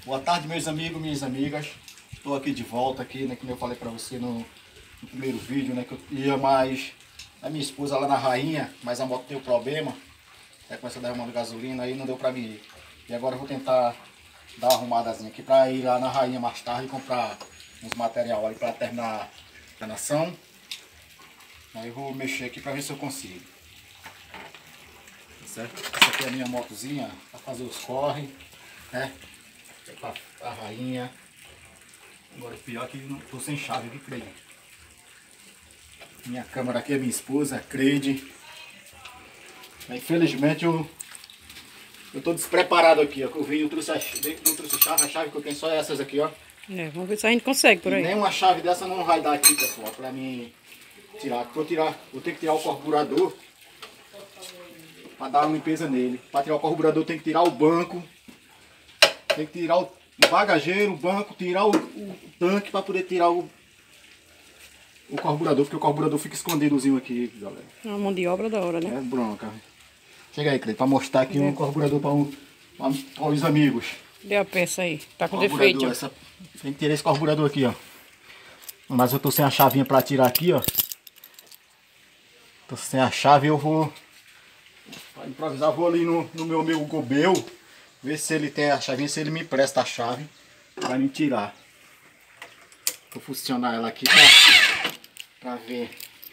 Boa tarde, meus amigos, minhas amigas. Estou aqui de volta aqui, né, como eu falei para você no primeiro vídeo, né, que eu ia mais a minha esposa lá na Rainha, mas a moto tem um problema, começou derramando gasolina, aí não deu para mim ir. E agora eu vou tentar dar uma arrumadazinha aqui para ir lá na Rainha mais tarde e comprar uns material ali para terminar a canação. Aí eu vou mexer aqui para ver se eu consigo. Certo? Essa aqui é a minha motozinha para fazer os corre, né? Para a Rainha. Agora o pior é que não estou sem chave aqui, Creide. Minha câmera aqui é minha esposa, Creide. Infelizmente eu estou despreparado aqui, ó. Que eu vim, não trouxe chave, a chave que eu tenho só é essas aqui, ó. Vamos ver se a gente consegue por aí. E nem uma chave dessa não vai dar aqui, pessoal, para mim tirar. Vou ter que tirar o carburador para dar uma limpeza nele. Para tirar o carburador tem que tirar o banco, tem que tirar o bagageiro, o banco, tirar o tanque para poder tirar o carburador, porque o carburador fica escondidozinho aqui, galera. É uma mão de obra da hora, né? É bronca. Chega aí, Cleide, para mostrar aqui um carburador para os amigos. Dê a peça aí, tá com Carburador, defeito. Tem que tirar esse carburador aqui, ó. Mas eu tô sem a chavinha para tirar aqui, ó. Tô sem a chave, eu vou pra improvisar, vou ali no meu amigo Gobel, ver se ele tem a chavinha, se ele me empresta a chave para me tirar. Vou funcionar ela aqui pra ver.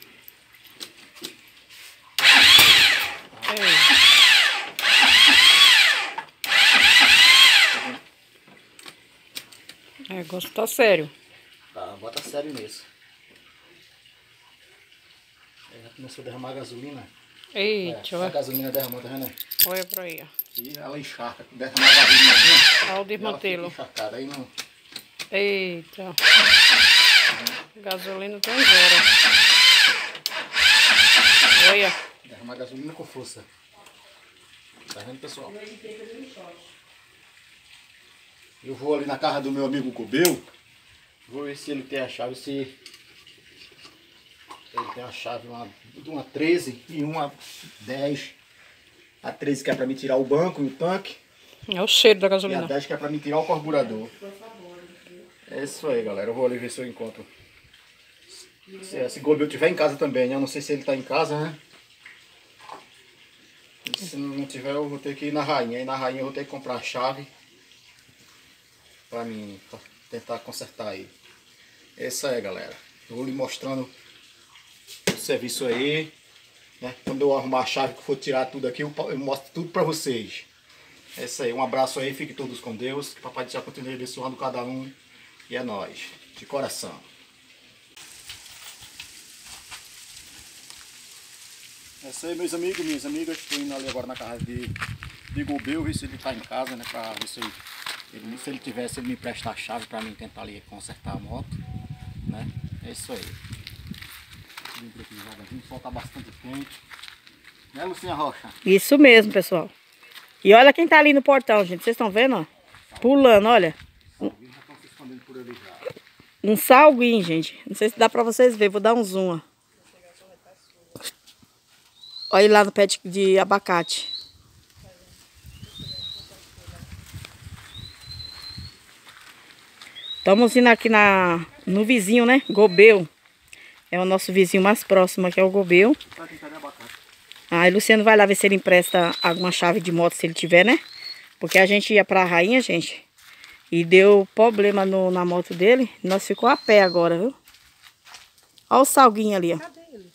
O negócio tá sério. Tá, bota sério nisso. Aí já começou a derramar gasolina. Eita, A olha. gasolina derramou, tá vendo? Olha pra aí, ó. E ela encharca, derramar a gasolina assim. Olha o desmantelo. Encharcada, aí não. Eita. Gasolina tá embora. Olha. Derramar gasolina com força. Tá vendo, pessoal? Eu vou ali na casa do meu amigo Gobel. Vou ver se ele tem a chave, se ele tem a chave, uma 13 e uma 10. A 13 que é para me tirar o banco e o tanque. É o cheiro da E a gasolina. 10 que é para me tirar o carburador. É isso aí, galera. Eu vou ali ver se eu encontro. Se Gobel estiver em casa também, né? Eu não sei se ele está em casa, né? E se não tiver, eu vou ter que ir na Rainha. Aí na Rainha eu vou ter que comprar a chave pra mim tentar consertar aí. É isso aí, galera. Eu vou lhe mostrando o serviço aí, né? Quando eu arrumar a chave que for tirar tudo aqui, eu mostro tudo pra vocês. É isso aí. Um abraço aí. Fiquem todos com Deus. Que Papai do Céu continue abençoando cada um. E é nóis. De coração. É isso aí, meus amigos, minhas amigas. Estou indo ali agora na casa de Gobel, ver se ele está em casa, né? Pra ver se ele tivesse, ele me prestar a chave para mim tentar ali consertar a moto, né? É isso aí. Vim por aqui devagarzinho, o sol tá bastante quente. Né, Lucinha Rocha? Isso mesmo, pessoal. E olha quem tá ali no portão, gente. Vocês estão vendo, ó? Pulando, olha. Alguém já estão se escondendo por ali já. Um salguinho, gente. Não sei se dá pra vocês verem. Vou dar um zoom, ó. Olha lá no pé de abacate. Estamos indo aqui no vizinho, né? Gobel. É o nosso vizinho mais próximo aqui, é o Gobel. Tá tentando abacate. Aí Luciano vai lá ver se ele empresta alguma chave de moto, se ele tiver, né? Porque a gente ia pra Rainha, gente. E deu problema na moto dele. Nós ficou a pé agora, viu? Olha o salguinho ali, ó. Cadê ele?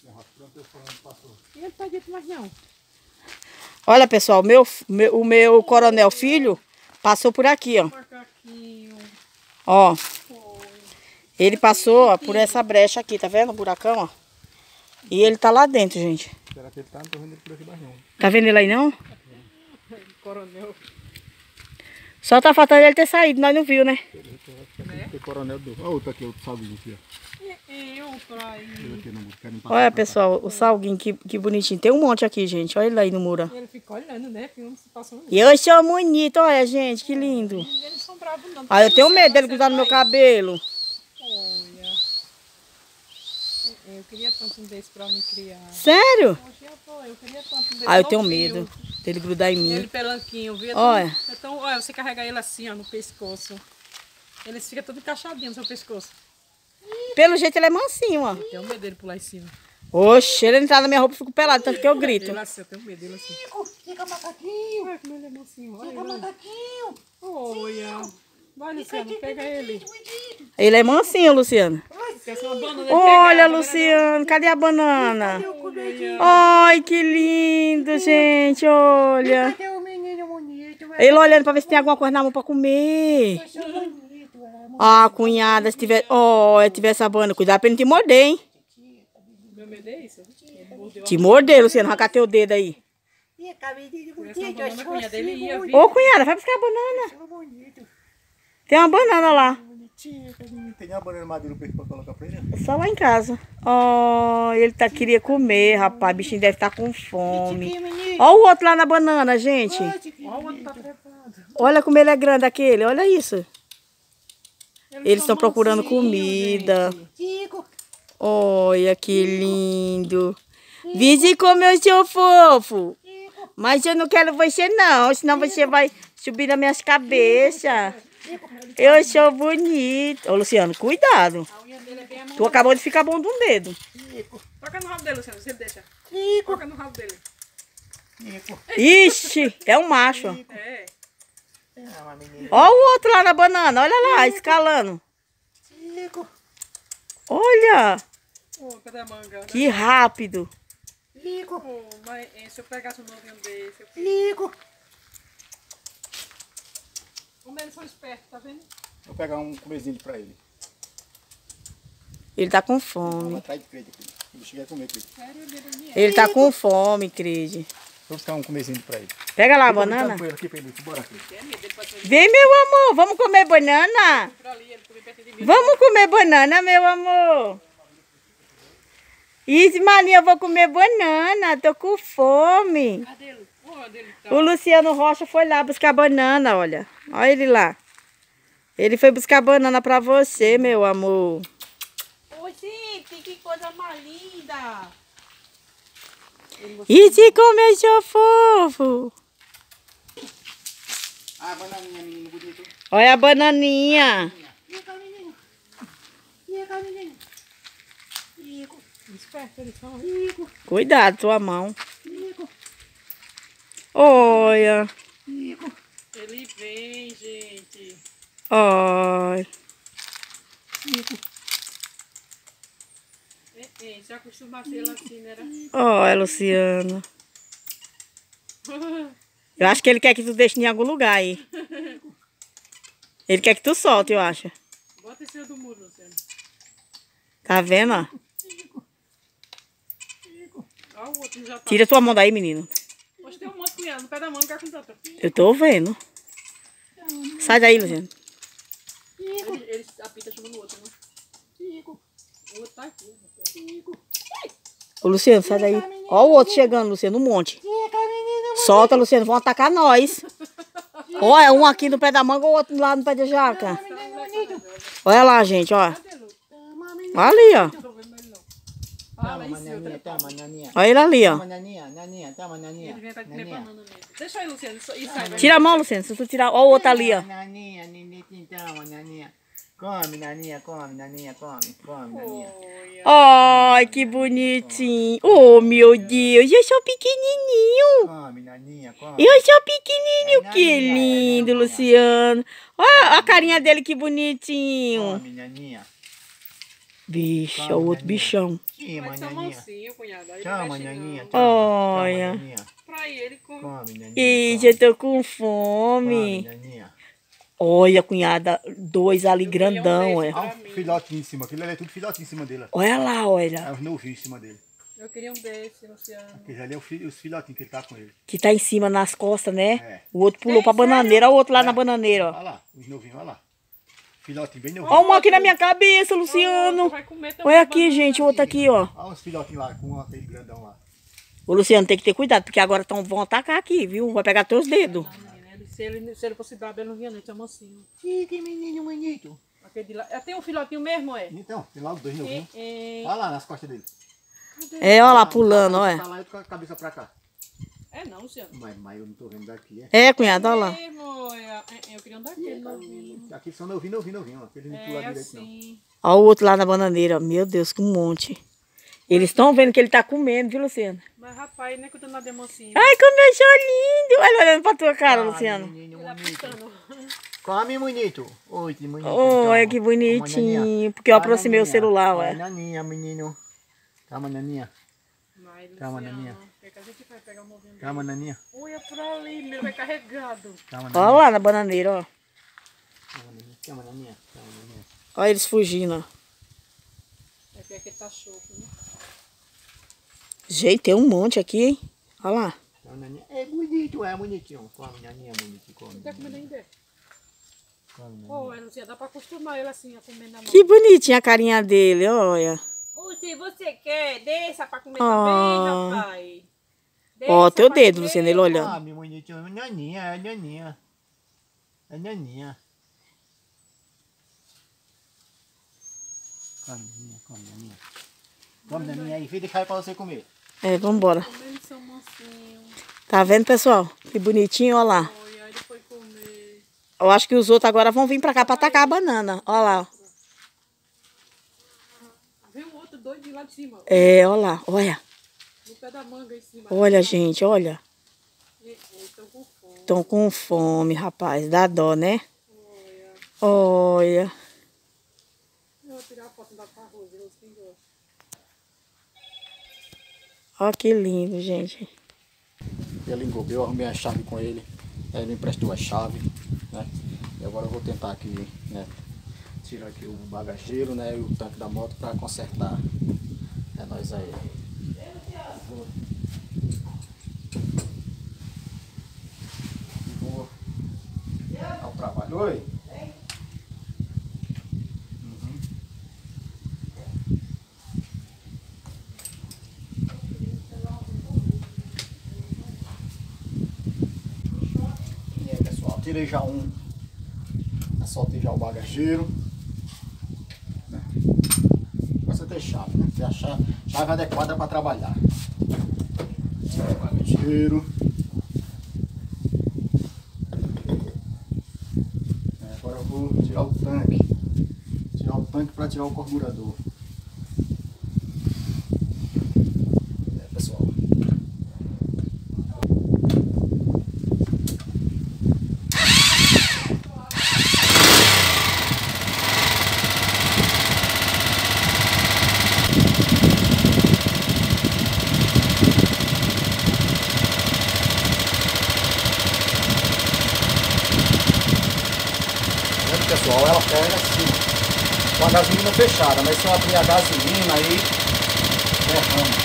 Ele tá dentro mais não. Olha, pessoal, o meu coronel filho passou por aqui, ó. Macaquinho. Ó. Ele passou, ó, por essa brecha aqui, tá vendo o buracão, ó? E ele tá lá dentro, gente. Será que ele tá? Não tô vendo ele por aqui mais não. Tá vendo ele aí, não? Coronel. Só tá faltando ele ter saído, nós não viu, né? Tem coronel do... Olha outro aqui, outro salguinho aqui, ó. Eu pra ir. Aqui no muro, querem passar Olha, pra cá. pessoal, o salguinho, que bonitinho. Tem um monte aqui, gente. Olha ele aí no muro. Ele fica olhando, né? Filme se passando. E eu sou bonito, olha, gente, que lindo. Eles são bravos não. Ah, eu tenho medo dele grudar no meu cabelo. Olha. Eu queria tanto um desse pra me criar. Sério? Eu queria tanto um desse. Ah, eu tenho novinho. medo. Dele grudar em mim. Ele pelanquinho, viu? Olha. Então, olha, você carrega ele assim, ó, no pescoço. Ele fica todo encaixadinho no seu pescoço. Pelo jeito ele é mansinho, ó. Eu tenho medo dele pular em cima. Oxe, ele entrar na minha roupa e fico pelado, tanto que eu grito. Ele assim, eu tenho medo dele assim. Fica macaquinho. Olha como ele é mansinho. Olha, Fica olha. macaquinho. Olha. Vai, Luciano, pega ele. Ele é mansinho, Luciano. Quer essa uma banana? Olha, Luciano, cadê a banana? Ai, que lindo, gente, olha. Cadê o menino bonito? Ele olhando pra ver se tem alguma coisa na mão pra comer. Bonito, Ah, cunhada, se tiver... Olha, tiver essa banana, cuidado pra ele não te morder, hein? Meu medo é isso. Ele mordeu Te morder, Luciano, arrancar teu dedo aí. Fica menino essa bonito. banana, a cunhada dele ia vir. Ô, cunhada, vai buscar a banana. Bonito. Tem uma banana lá. Bonitinho, tem uma banana madura pra colocar pra ele? Só lá em casa. Oh, ele queria comer, rapaz. O bichinho deve estar com fome. Olha o outro lá na banana, gente. Olha o outro tá trepado. Olha como ele é grande aquele. Olha isso. Eles são estão procurando mansinhos, comida. gente. Chico. Olha que lindo. Vinde comer o seu fofo. Mas eu não quero você não, senão você vai subir nas minhas cabeças. Eu sou bonito. Ô, Luciano, cuidado. A unha dele é bem Tu acabou de ficar bom de um dedo. Toca no rabo dele, Luciano, se ele deixa. Chico. Toca no rabo dele. Chico. Ixi, é um macho. Ó. É. É uma menina. Olha o outro lá na banana. Olha lá, escalando. Chico. Olha, Pô, cadê a manga? Né? que rápido. Chico. Pô, mas se eu pegasse um novinho desse, eu... Chico. Como eles são espertos, tá vendo? Vou pegar um comezinho pra ele. Ele tá com Vamos fome. atrás de Crede aqui. O bicho quer comer, Crede. Sério, ele Ele tá com fome, Crede. Vou buscar um comezinho pra ele. Pega lá a Fica banana. brincando com ele aqui pra ele. Bora, Crede. tem medo dele pra ser Vem, meu amor, vamos comer banana? por ali, ele come perto de mim. Vamos comer banana, meu amor. Ismalinha, eu vou comer banana. Tô com fome. Cadê ele? Onde ele tá? O Luciano Rocha foi lá buscar banana, olha. Olha ele lá. Ele foi buscar banana pra você, meu amor. Oi, gente, que coisa mais linda. E se comer seu fofo. Ah, bananinha, menino bonito. Olha a bananinha. Fica, menino. Fica, menino. Chico. Esperto, eles são. Chico. Cuidado, tua mão. Chico. Olha. Chico. Ele vem, gente. Olha. Chico. Se acostuma a ser assim, né? Olha, Luciano. Eu acho que ele quer que tu deixe em algum lugar aí. Ele quer que tu solte, eu acho. Bota em cima do muro, Luciano. Tá vendo, ó? Olha o outro já tá. Tira tua mão daí, menino. Hoje tem um monte de cunhado no pé da manga com tanta. Eu tô vendo. Sai daí, Luciano. Ele apita chamando o outro, né? Chico. O outro tá aqui. Chico. Ô, Luciano, sai daí. Ó o outro chegando, Luciano, um monte. Fica, menino. Solta, Luciano, vão atacar nós. Olha, um aqui no pé da manga, o outro lá no pé da jaca. Olha lá, gente, ó. Cadê, Lu? Ali, ó. Não tô vendo ele não. Fala isso, Naninha, tá, naninha. Olha ele ali, ó. Naninha, naninha, tá, naninha. Ele vem pra comer banana mesmo. Deixa aí, Luciano. E sai. vai. Tira a mão, Luciano, se tu tirar. Ó o outro ali, ó. Naninha, naninha, então, naninha. Come, naninha, come, naninha, come, naninha. Olha. Ai, que bonitinho. Oh, meu Deus, eu sou pequenininho. Come, naninha, come. Eu sou pequenininho. Que lindo, Luciano. Olha a carinha dele, que bonitinho. Come, naninha. Bicho, é o outro bichão. Chama, Mas são naninha. mansinho, cunhada. Aí Chama, não mexe naninha. não. Olha. Naninha. Pra ele, come. Come, naninha. Ih, já tô com Come, fome. naninha. Olha, cunhada, dois ali Eu queria um grandão, desse. olha. Olha um filhotinho em cima. Aquilo ali é tudo filhotinho em cima dele. Olha lá, olha. É os novinhos em cima dele. Eu queria um desse, Luciano. Aquele ali é os filhotinhos que ele tá com ele. Que tá em cima nas costas, né? É. O outro pulou pra bananeira, olha o outro lá na bananeira, ó. Olha lá, os novinhos, olha lá. Filhotinho bem Olha novinho. um aqui na minha cabeça, Luciano. Vai comer também Olha aqui, banana. gente, o outro aqui, ó. Olha os filhotinhos lá, com aquele grandão lá. Ô, Luciano, tem que ter cuidado, porque agora vão atacar aqui, viu? Vai pegar teus dedos. Se ele fosse brabo, ele não vinha nem, tinha mansinho. Que menino bonito. Aquele de lá. Tem um filhotinho mesmo, é? Então, tem lá os dois novinhos. É, Olha lá nas costas dele. É, olha lá, pulando, Tá olha. lá e com a cabeça pra cá. É não, Luciano. Mas eu não tô vendo daqui, é? É, cunhado, olha lá. Eu queria um daquele novinho. Aqui são novinho, ó. Aquele não pula É direito, não. assim. Olha o outro lá na bananeira, ó. Meu Deus, que um monte. Eles estão vendo que ele tá comendo, viu, Luciano? Mas rapaz, nem cuidando nada de mocinho. Ai, como eu achou lindo. Olha olhando pra tua cara, Luciano. Menino Ele apitando. Come, bonito. Oi, que bonito. Olha que bonitinho. Porque eu aproximei o celular, Olha, ué. naninha, menino. Calma, naninha. Mas, Calma, Luciano, naninha. o que a gente vai pegar o movimento? Calma, naninha. Olha por ali, meu, vai carregado. Calma, Olha naninha. lá na bananeira, ó. Calma, naninha. Calma, naninha. Calma, naninha. Olha eles fugindo, ó. É porque aqui tá choco, né? Gente, tem um monte aqui, hein? Olha lá. Calma, naninha. É bonito, é bonitinho. Come, naninha, bonitinho. Come. Não tá comendo ainda? Come, naninha. Pô, Luciano, dá pra acostumar ele assim a comer na mão. Que bonitinha a carinha dele, olha. Se você quer, deixa pra comer Ah. também, rapaz. Ó, Deixa teu pra dedo, comer. Luciano, ele olhando. Come, bonitinho. Naninha, é naninha. É naninha. Come, naninha, come, naninha. Come, naninha aí. Filho, deixa aí pra você comer. É, vambora. Comendo seu mansinho. Tá vendo, pessoal? Que bonitinho, olha lá. Foi, aí ele foi comer. Eu acho que os outros agora vão vir pra cá pra atacar a banana. Olha lá. Vem um outro doido lá de cima. É, olha lá. Olha. No pé da manga em cima. Olha, gente, olha. Eles estão com fome. Estão com fome, rapaz. Dá dó, né? Olha. Eu vou tirar a foto da arroz, quem gosta. Olha que lindo, gente. Ele engobeu, eu arrumei a chave com ele. Ele me emprestou a chave, né? E agora eu vou tentar aqui, né? Tirar aqui o bagageiro, né? E o tanque da moto para consertar. É nóis aí. Vou ao trabalho. Oi? Uhum. E aí, pessoal, tirei já soltei já o bagageiro. Você tem chave, né? Tem a chave adequada para trabalhar. Tirei o bagageiro. Agora eu vou tirar o tanque. Tirar o tanque para tirar o carburador. Pessoal. Pessoal, ela pega assim, com a gasolina fechada, mas se eu abrir a gasolina aí, derrama.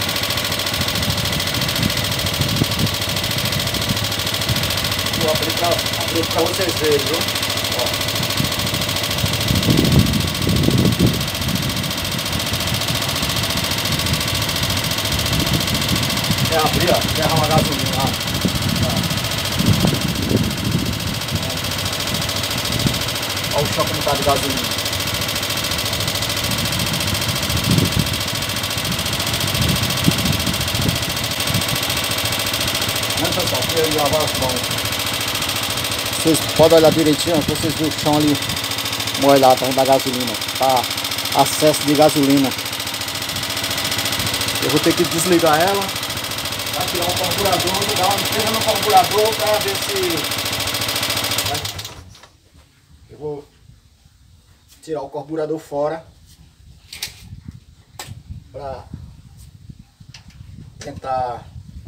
Vou abrir pra vocês verem, viu? Ó. É abrir, ó, derrama a gasolina, ó. Olha o chão como tá de gasolina. Né, pessoal? Queria lavar as mãos. Vocês podem olhar direitinho, ó, vocês viram o chão ali molhado da gasolina. Tá acesso de gasolina. Eu vou ter que desligar ela. Vai tirar o carburador, dar uma limpeza no carburador para ver se... Eu vou tirar o carburador fora para tentar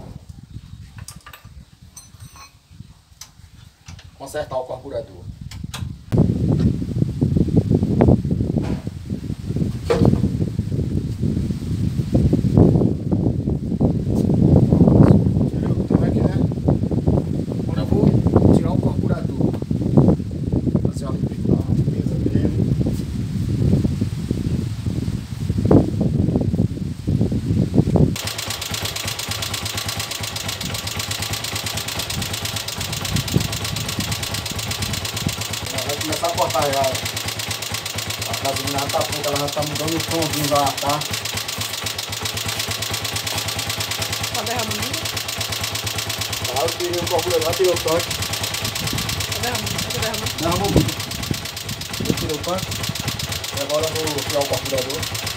consertar o carburador. Começar a cortar já. A gasolina já tá pronta, ela já tá mudando o tomzinho lá, tá? Tá derramando? Aí eu tirei o carburador, tirei o tanque. Derramou muito. Eu tirei o tanque. E agora eu vou tirar o carburador.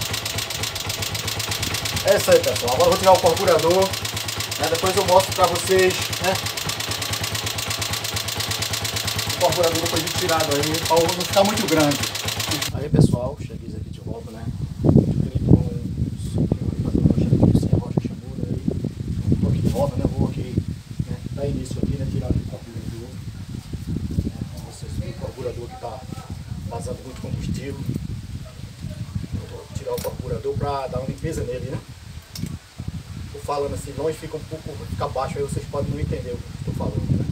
É isso aí, pessoal. Agora eu vou tirar o carburador. Né? Depois eu mostro pra vocês, né? O carburador depois de tirado aí, para não ficar muito grande. Aí, pessoal, cheguei aqui de volta, né? Vou aqui de volta, né? Vou aqui, né? Dar início aqui, né? Tirar o carburador. Né? Vocês veem o carburador que tá vazando muito combustível. Eu vou tirar o carburador para dar uma limpeza nele, né? Tô falando assim, longe fica um pouco, fica baixo, aí vocês podem não entender o que eu tô falando, né?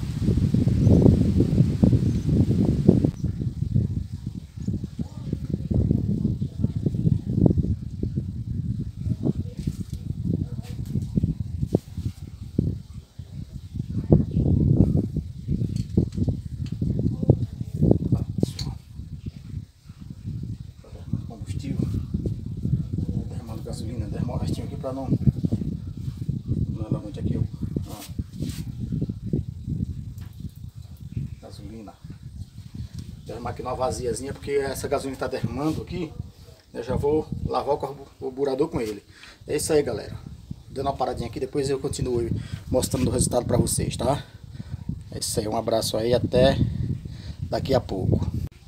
Combustível, derramando gasolina, derramando o restinho aqui para não ela muito aqui, ó. Gasolina, derramar aqui numa vaziazinha, porque essa gasolina está derramando aqui, eu já vou lavar o carburador com ele. É isso aí, galera, dando uma paradinha aqui, depois eu continuo mostrando o resultado para vocês, tá? É isso aí, um abraço aí, até daqui a pouco.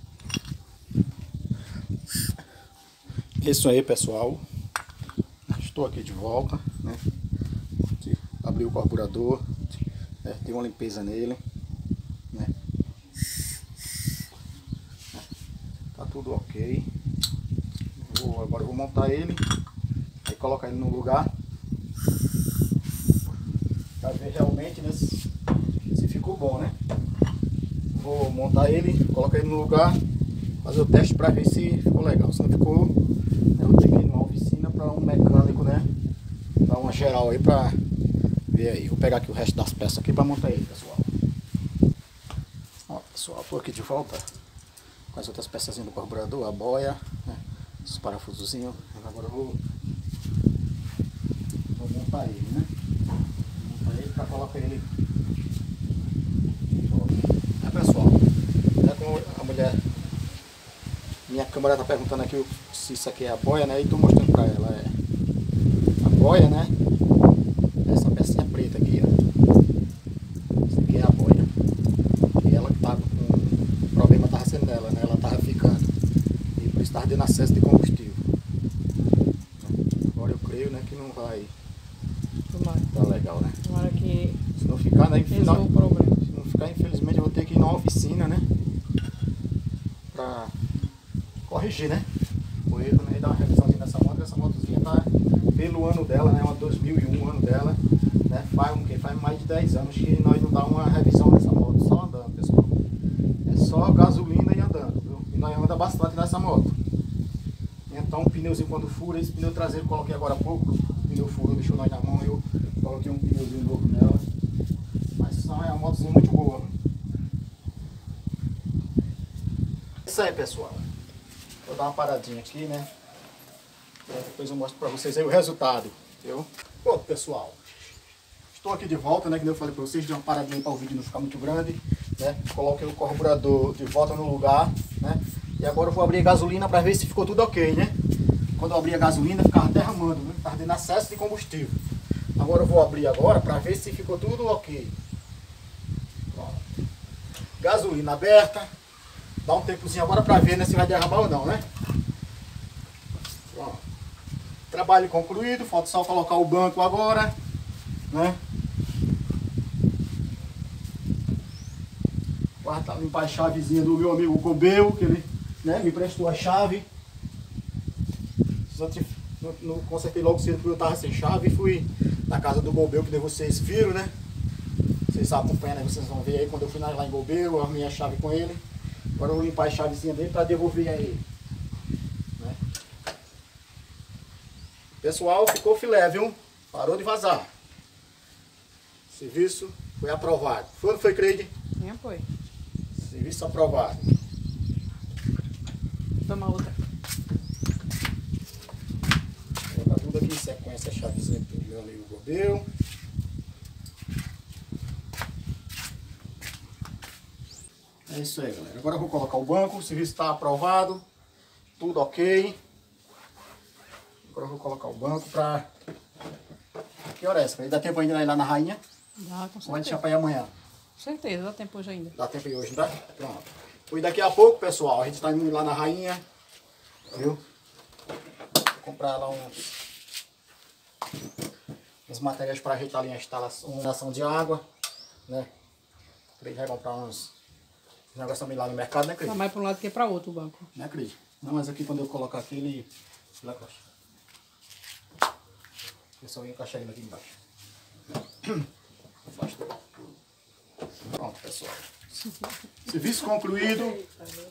Isso aí, pessoal, estou aqui de volta, né? Abri o carburador, né? Dei uma limpeza nele, né? Tá tudo ok. Agora eu vou montar ele, aí colocar ele no lugar para ver realmente, né, se ficou bom, né? Vou montar ele, colocar ele no lugar, fazer o teste para ver se ficou legal. Se não ficou, eu vou ter que ir numa oficina para um mecânico, né? Dar uma geral aí para ver aí. Vou pegar aqui o resto das peças aqui para montar ele, pessoal. Ó, pessoal, tô aqui de volta com as outras peças do carburador, a boia, né? Os parafusozinhos. Agora eu vou montar ele, né? Vou montar ele para colocar ele. É, pessoal, né, como a mulher, minha câmera tá perguntando aqui se isso aqui é a boia, né? E tô mostrando para ela, é a boia, né? Essa pecinha preta aqui, ó. Isso aqui é a boia. E ela que tava com o problema, tava sendo nela, né? Ela tava ficando. E por isso tava dando excesso de combustível. Agora eu creio, né, que não vai tá legal, né? Tomara que se não ficar, né, resolva o problema. se não ficar, infelizmente eu vou ter que ir numa oficina, né? Pra corrigir, né? O erro, né? E dar uma revisãozinha nessa moto. Essa motozinha tá pelo ano dela, né? Uma 2001, o ano dela, né? Faz mais de 10 anos que nós não dá uma revisão nessa moto, só andando, pessoal. É só gasolina e andando, viu? E nós anda bastante nessa moto. Então o pneuzinho quando fura, esse pneu traseiro eu coloquei agora há pouco, o pneu furou, deixou nós na mão, eu coloquei um pneuzinho novo nela. Mas só é uma motozinha muito boa. É isso aí, pessoal. Vou dar uma paradinha aqui, né? Depois eu mostro pra vocês aí o resultado, viu? Bom, pessoal, estou aqui de volta, né? Que eu falei pra vocês, dei uma paradinha para o vídeo não ficar muito grande, né? Coloquei o carburador de volta no lugar, né? E agora eu vou abrir a gasolina para ver se ficou tudo ok, né? Quando eu abri a gasolina ficava derramando, né? Ficava dando excesso de combustível. Agora eu vou abrir agora para ver se ficou tudo ok. Pronto. Gasolina aberta. Dá um tempozinho agora para ver, né, se vai derramar ou não, né? Pronto. Trabalho concluído, falta só colocar o banco agora, né? Agora limpar a chavezinha do meu amigo Gobel, que ele, né, me prestou a chave. Não consertei logo cedo porque eu estava sem chave e fui na casa do Gobel, que vocês viram, né? Vocês acompanham, né? Vocês vão ver aí quando eu fui lá em Gobel, eu arrumei a chave com ele. Agora eu vou limpar a chavezinha dele para devolver a ele, né? Pessoal, ficou filé, viu? Parou de vazar. Serviço foi aprovado. Foi ou não foi, Creide? Sim, foi. Serviço aprovado. Toma outra. Vou colocar tudo aqui em sequência, a chavezinha do meu amigo Gobel. É isso aí, galera. Agora eu vou colocar o banco, o serviço está aprovado, tudo ok. Agora eu vou colocar o banco pra... Que hora é essa? Dá tempo ainda de ir lá na rainha? Dá, com certeza. Ou vai deixar pra ir amanhã? Com certeza, dá tempo hoje ainda. Dá tempo aí hoje, tá? Pronto. Pois daqui a pouco, pessoal, a gente tá indo lá na rainha, viu? Vou comprar lá uns materiais para ajeitar ali a instalação de água, né? Cris vai comprar uns negócios também lá no mercado, né, Cris? Tá mais para um lado que para outro o banco. Né, Cris? Não, mas aqui quando eu colocar aqui, ele acosta. Eu só vou encaixar ele aqui embaixo. Pronto, pessoal. Serviço concluído.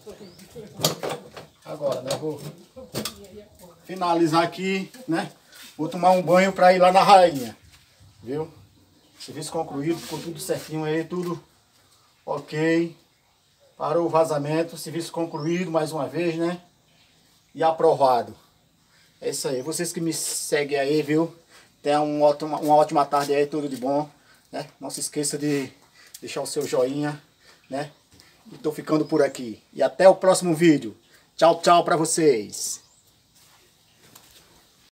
Agora, né, vou finalizar aqui, né? Vou tomar um banho para ir lá na rainha, viu? Serviço concluído, ficou tudo certinho aí, tudo ok. Parou o vazamento, serviço concluído mais uma vez, né? E aprovado. É isso aí, vocês que me seguem aí, viu? Tenha uma ótima tarde aí, tudo de bom, né? Não se esqueça de deixar o seu joinha, né? E tô ficando por aqui. E até o próximo vídeo. Tchau, tchau pra vocês.